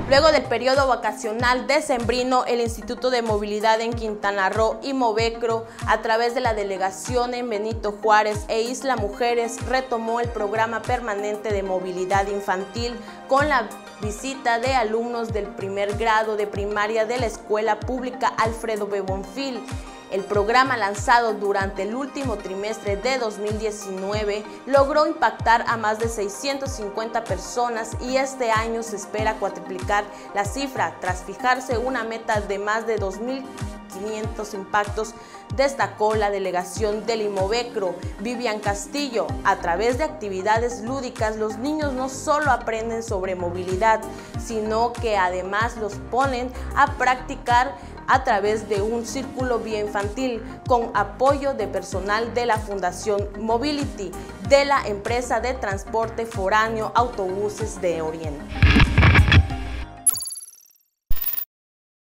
Luego del periodo vacacional decembrino, el Instituto de Movilidad en Quintana Roo y Movecro, a través de la delegación en Benito Juárez e Isla Mujeres, retomó el programa permanente de movilidad infantil con la visita de alumnos del primer grado de primaria de la Escuela Pública Alfredo B. Bonfil. El programa, lanzado durante el último trimestre de 2019, logró impactar a más de 650 personas y este año se espera cuatriplicar la cifra tras fijarse una meta de más de 2.500 impactos, destacó la delegación del Imovecro. Vivian Castillo: a través de actividades lúdicas, los niños no solo aprenden sobre movilidad, sino que además los ponen a practicar a través de un círculo vía infantil con apoyo de personal de la Fundación Mobility de la empresa de transporte foráneo Autobuses de Oriente.